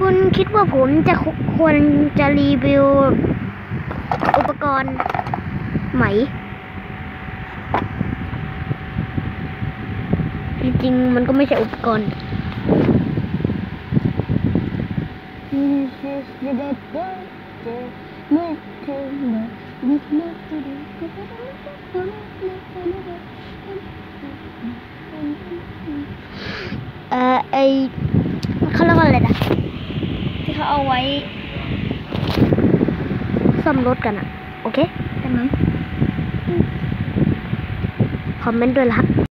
คุณคิดว่าผมจะควรจะรีวิวอุปกรณ์ไหมจริงๆมันก็ไม่ใช่อุปกรณ์เขาเรียกว่าอะไรนะที่เขาเอาไว้ซ่อมรถกันอะโอเคใช่ไหมคอมเมนต์ด้วยละ